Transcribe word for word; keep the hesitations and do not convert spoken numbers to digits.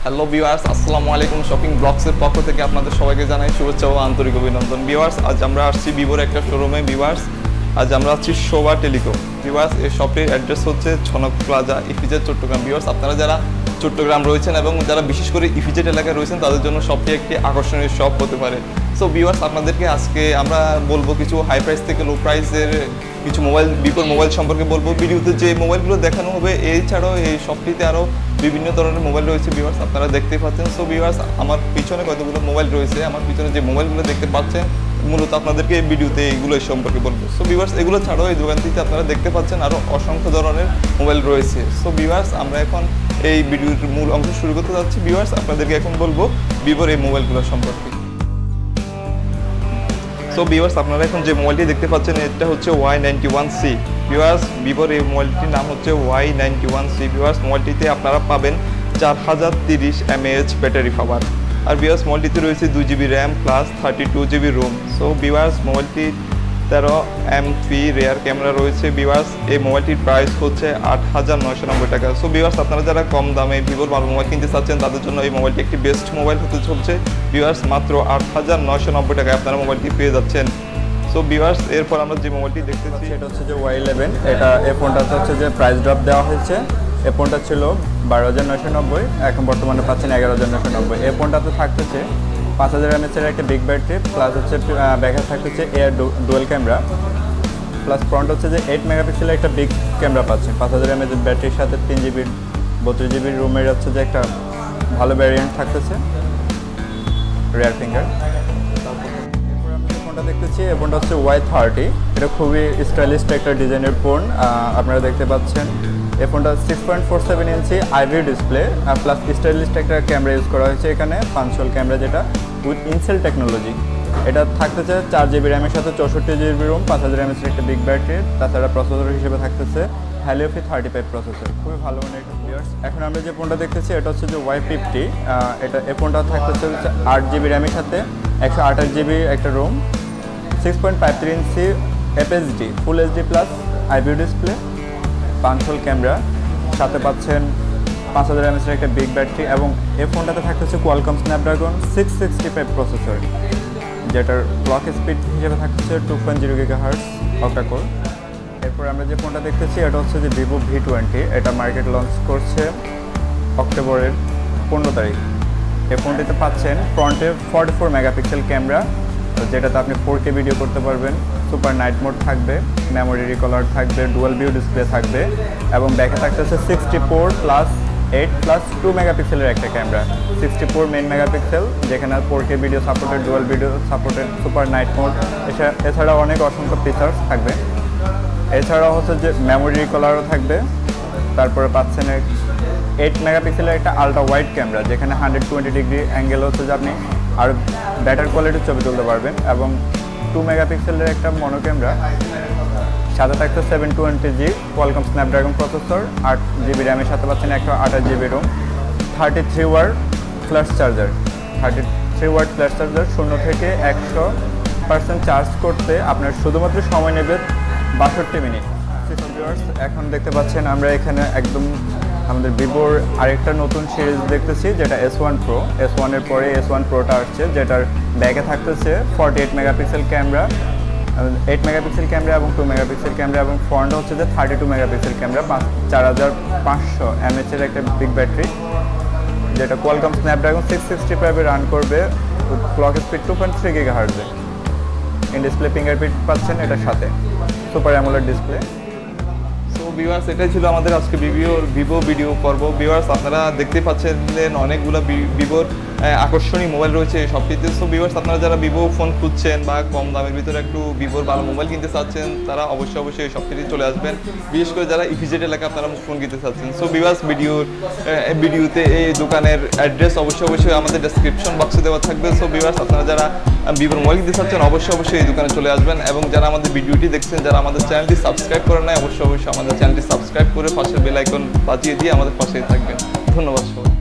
Hello viewers, আসসালামু আলাইকুম। Shopping ব্লগসের পক্ষ থেকে আপনাদের সবাইকে জানাই শুভেচ্ছা ও আন্তরিক অভিনন্দন। ভিউয়ার্স, আজ আমরা আসছি ভিভোর একটা শোরুমে। ভিউয়ার্স, আজ আমরা আসছি শোভা টেলিকম। ভিউয়ার্স, এই শপটির অ্যাড্রেস হচ্ছে Jhanak plaza, EPZ Chattogram. Viewers, আপনারা যারা চট্টগ্রাম রয়েছেন এবং যারা বিশেষ করে ইপিজেড এলাকায় রয়েছেন তাদের জন্য শপটি একটি আকর্ষণীয় শপ হতে পারে। সো ভিউয়ার্স, আপনাদেরকে আজকে আমরা বলবো কিছু হাই প্রাইস থেকে লো প্রাইসের কিছু মোবাইল, ভিভোর মোবাইল সম্পর্কে বলবো। ভিডিওতে যে মোবাইলগুলো দেখানো হবে এছাড়াও এই শপটিতে আরও বিভিন্ন ধরনের মোবাইল রয়েছে। ভিউয়ার্স, আপনারা দেখতেই পাচ্ছেন। সো ভিউয়ার্স, আমার পিছনে কতগুলো মোবাইল রয়েছে, আমার পিছনে যে মোবাইলগুলো দেখতে পাচ্ছেন মূলত আপনাদেরকে এই ভিডিওতে এইগুলো সম্পর্কে বলবো। সো ভিউয়ার্স, এগুলো ছাড়াও এই দোকানটিতে আপনারা দেখতে পাচ্ছেন আরও অসংখ্য ধরনের মোবাইল রয়েছে। সো ভিউয়ার্স, আমরা এখন এই ভিডিওর মূল অংশ শুরু করতে যাচ্ছি। ভিউয়ার্স, আপনাদেরকে এখন বলবো ভিভোর এই মোবাইলগুলো সম্পর্কে। সো ভিউয়ার্স, আপনারা এখন যে মোবাইলটি দেখতে পাচ্ছেন এটা হচ্ছে Y ninety one C. Viewers, ভিভোর এই মোবাইলটির নাম হচ্ছে Y ninety one C. Viewers, মোবাইলটিতে আপনারা পাবেন চার হাজার তিরিশ এমএএইচ ব্যাটারি পাওয়ার। আর ভিউয়ার্স, মোবাইলটিতে রয়েছে দুই GB RAM plus thirty two GB ROM. So viewers, মোবাইলটি তেরো এমপি রেয়ার ক্যামেরা রয়েছে। ভিউয়ার্স, এই মোবাইলটির প্রাইস হচ্ছে আট হাজার নয়শো নব্বই টাকা। সো ভিউয়ার্স, আপনারা যারা কম দামে ভিভোর ভালো মোবাইল কিনতে চাচ্ছেন তাদের জন্য এই মোবাইলটি একটি বেস্ট মোবাইল হতে চলছে। ভিউয়ার্স, মাত্র আট হাজার নয়শো নব্বই টাকায় আপনারা মোবাইলটি পেয়ে যাচ্ছেন। সো ভিউয়ার্স, এরপর আমরা যে মোবাইলটি দেখতে পাচ্ছি এটা হচ্ছে যে ওয়াই ইলেভেন। এটা এই ফোনটাতে হচ্ছে যে প্রাইস ড্রপ দেওয়া হয়েছে। এই ফোনটা ছিল বারো হাজার নয়শো নব্বই, এখন বর্তমানে পাচ্ছেন এগারো হাজার নয়শো নব্বই। এই ফোনটাতে থাকতেছে পাঁচ হাজার এমএচের একটা বিগ ব্যাটারি, প্লাস হচ্ছে ব্যাকে থাকতেছে AI dual camera, plus front হচ্ছে যে এইট মেগাপিক্সেলের একটা বিগ ক্যামেরা পাচ্ছেন। পাঁচ হাজার এমএচের ব্যাটারির সাথে তিন জিবির বত্রিশ জিবির রুমের হচ্ছে যে একটা ভালো ভ্যারিয়েন্ট থাকতেছে রেয়ার ফিঙ্গার। এরপর আমরা ফোনটা দেখতেছি, এই ফোনটা হচ্ছে ওয়াই থার্টি। এটা খুবই স্টাইলিশ একটা ডিজাইনের ফোন। আপনারা দেখতে পাচ্ছেন এই ফোনটা six point four seven inch আইভি ডিসপ্লে প্লাস স্টাইলিশ একটা ক্যামেরা ইউজ করা হয়েছে এখানে, পাঁচশোল ক্যামেরা, যেটা উইথ ইনসেল টেকনোলজি। এটা থাকতেছে চার জিবি র্যামের সাথে চৌষট্টি জিবি রোম, পাঁচ হাজার এমএচের একটা বিগ ব্যাটারি। তাছাড়া প্রসেসর হিসেবে থাকতেছে হ্যালিওফি থার্টি ফাইভ প্রসেসর, খুবই ভালো মানের একটা ভিউয়ার্স। এখন আমরা যে ফোনটা দেখতেছি এটা হচ্ছে যে ওয়াই ফিফটি। এটা এই ফোনটা থাকতেছে আট জিবি র্যামের সাথে একশো আঠাশ জিবি একটা ROM, six point five three inch FSD full HD plus আইভি ডিসপ্লে, পাঁচশোল ক্যামেরা, সাথে পাচ্ছেন পাঁচ হাজার এমএচের একটা বিগ ব্যাটারি। এবং এই ফোনটাতে থাকতেছে Qualcomm Snapdragon six sixty five processor, যেটার ক্লক স্পিড হিসেবে থাকতেছে two point zero gigahertz octa core. এরপর আমরা যে ফোনটা দেখতেছি এটা হচ্ছে যে ভিভো ভি টোয়েন্টি। এটা মার্কেট লঞ্চ করছে অক্টোবরের পনেরো তারিখ। এই ফোনটিতে পাচ্ছেন ফ্রন্টে ফর্টি ফোর মেগাপিক্সেল ক্যামেরা, যেটাতে আপনি ফোর কে ভিডিও করতে পারবেন, সুপার নাইট মোড থাকবে, মেমোরি রিকলার থাকবে, ডুয়াল ভিউ ডিসপ্লে থাকবে, এবং ব্যাকে থাকতেছে sixty four plus eight plus two মেগাপিক্সেলের একটা camera. Sixty four main megapixel, যেখানে four K video supported, dual video supported, super night mode, এছাড়াও অনেক অসংখ্য ফিচার্স থাকবে। এছাড়াও হচ্ছে যে মেমোরি রিকলারও থাকবে। তারপরে পাচ্ছেন এইট মেগাপিক্সেলের একটা আলট্রা ওয়াইড ক্যামেরা, যেখানে হান্ড্রেড টোয়েন্টি ডিগ্রি অ্যাঙ্গেল হচ্ছে যে আপনি আর বেটার কোয়ালিটির ছবি তুলতে পারবেন, এবং টু মেগাপিক্সেলের একটা মনো ক্যামেরা, সাথে থাকছে seven twenty G Qualcomm Snapdragon processor, আট জিবি র্যামের সাথে পাচ্ছেন একশো আঠাশ GB ROM, thirty three watt flash charger. Thirty three watt flash charger শূন্য থেকে একশো পার্সেন্ট চার্জ করতে আপনার শুধুমাত্র সময় নেবে বাষট্টি মিনিট। এখন দেখতে পাচ্ছেন আমরা এখানে একদম আমাদের ভিভোর আরেকটা নতুন সিরিজ দেখতেছি, যেটা এস ওয়ান প্রো। এস ওয়ানের পরে এস ওয়ান প্রোটা আসছে, যেটার ব্যাগে থাকতেছে forty eight megapixel camera, eight megapixel camera এবং টু মেগাপিক্সেল ক্যামেরা, এবং ফ্রন্ট হচ্ছে যে থার্টি টু মেগাপিক্সেল ক্যামেরা, পাঁচ চার হাজার পাঁচশো এমএচের একটা বিগ ব্যাটারি, যেটা কোয়ালকম স্ন্যাপড্রাগন সিক্স সিক্সটি ফাইভে রান করবে, clock speed two point three গিগাহার্টজে। ইন ডিসপ্লে ফিঙ্গারপ্রিন্ট পাচ্ছেন এটার সাথে, super AMOLED display. So viewers, এটাই ছিল আমাদের আজকে ভিভোর ভিভো ভিডিও পর্ব। ভিউয়ার্স, আপনারা দেখতে পাচ্ছেন অনেকগুলো ভিভোর আকর্ষণীয় মোবাইল রয়েছে এই শপটিতে। সো ভিউয়ার্স, আপনারা যারা ভিভো ফোন খুঁজছেন বা কম দামের ভিতরে একটু ভিভোর ভালো মোবাইল কিনতে চাচ্ছেন তারা অবশ্যই অবশ্যই এই শপটিতে চলে আসবেন, বিশেষ করে যারা ইপিজেড এলাকায় আপনারা ফোন কিনতে চাচ্ছেন। সো ভিউয়ার্স, ভিডিওর ভিডিওতে এই দোকানের অ্যাড্রেস অবশ্যই অবশ্যই আমাদের ডেসক্রিপশন বক্সে দেওয়া থাকবে। সো ভিউয়ার্স, আপনারা যারা ভিভোর মোবাইল কিনতে চাচ্ছেন অবশ্যই অবশ্যই এই দোকানে চলে আসবেন, এবং যারা আমাদের ভিডিওটি দেখছেন, যারা আমাদের চ্যানেলটি সাবস্ক্রাইব করেন নাই অবশ্যই অবশ্যই আমাদের চ্যানেলটি সাবস্ক্রাইব করে পাশের বেল আইকন বাজিয়ে দিয়ে আমাদের পাশেই থাকবেন। ধন্যবাদ সবাই।